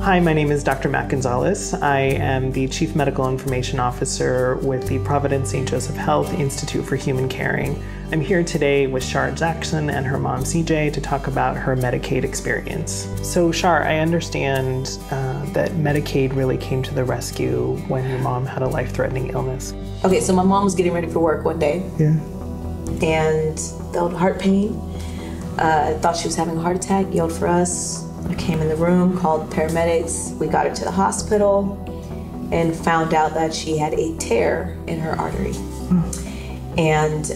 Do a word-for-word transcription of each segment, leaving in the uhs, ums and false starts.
Hi, my name is Doctor Matt Gonzalez. I am the Chief Medical Information Officer with the Providence Saint Joseph Health Institute for Human Caring. I'm here today with Shar Jackson and her mom C J to talk about her Medicaid experience. So Shar, I understand uh, that Medicaid really came to the rescue when your mom had a life-threatening illness. Okay, so my mom was getting ready for work one day. Yeah. And felt heart pain. Uh, thought she was having a heart attack, yelled for us. I came in the room, called the paramedics. We got her to the hospital and found out that she had a tear in her artery. Mm. And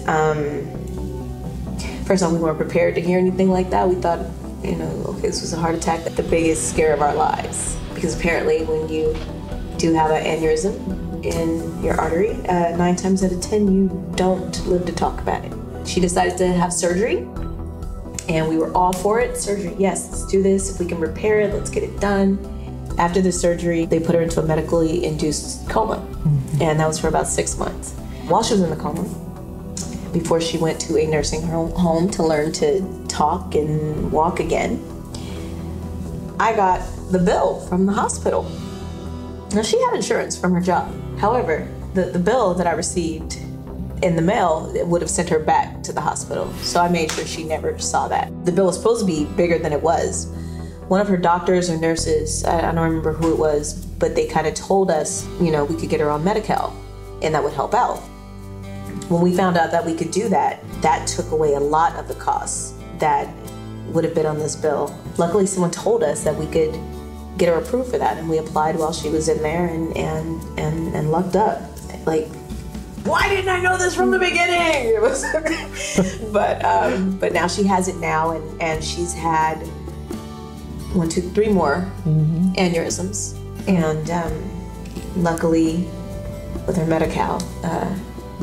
um, first of all, we weren't prepared to hear anything like that. We thought, you know, okay, this was a heart attack, the biggest scare of our lives. Because apparently when you do have an aneurysm in your artery, uh, nine times out of ten, you don't live to talk about it. She decided to have surgery. And we were all for it. Surgery, yes, let's do this. If we can repair it, let's get it done. After the surgery, they put her into a medically induced coma. Mm-hmm. And that was for about six months. While she was in the coma, before she went to a nursing home to learn to talk and walk again, I got the bill from the hospital. Now, she had insurance from her job. However, the, the bill that I received in the mail, it would have sent her back to the hospital. So I made sure she never saw that. The bill was supposed to be bigger than it was. One of her doctors or nurses, I, I don't remember who it was, but they kind of told us, you know, we could get her on Medicaid and that would help out. When we found out that we could do that, that took away a lot of the costs that would have been on this bill. Luckily, someone told us that we could get her approved for that, and we applied while she was in there and, and, and, and lucked up. Like, why didn't I know this from the beginning? It was but um, but now she has it now, and, and she's had one, two, three more mm-hmm. aneurysms. And um, luckily, with her Medi-Cal, uh,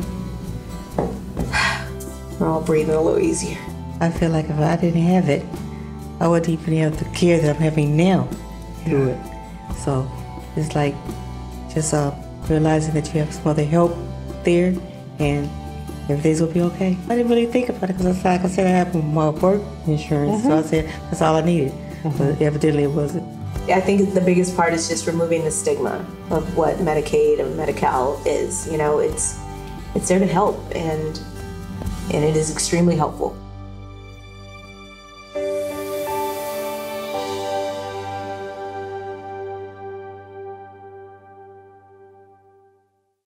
we're all breathing a little easier. I feel like if I didn't have it, I wouldn't even have the care that I'm having now through it. So it's like just uh, realizing that you have some other help there and everything's gonna be okay. I didn't really think about it because like I said, I have my work insurance, mm-hmm. so I said that's all I needed, mm-hmm. but evidently it wasn't. I think the biggest part is just removing the stigma of what Medicaid and Medi-Cal is. You know, it's it's there to help, and and it is extremely helpful.